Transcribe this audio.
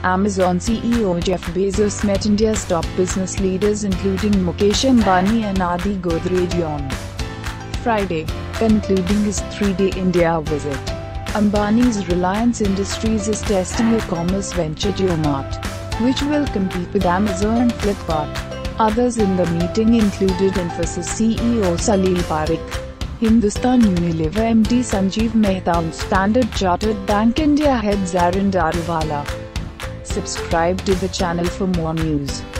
Amazon CEO Jeff Bezos met India's top business leaders including Mukesh Ambani and Adi Godrej on Friday, concluding his 3-day India visit. Ambani's Reliance Industries is testing a commerce venture JioMart, which will compete with Amazon and Flipkart. Others in the meeting included Infosys CEO Salil Parekh, Hindustan Unilever MD Sanjeev Mehta and Standard Chartered Bank India head Zarin Daruwala. Subscribe to the channel for more news.